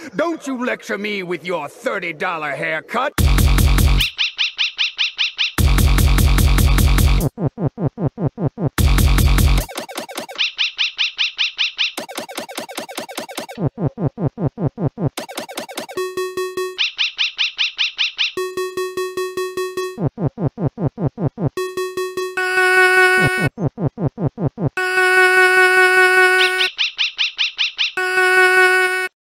Don't you lecture me with your $30 haircut.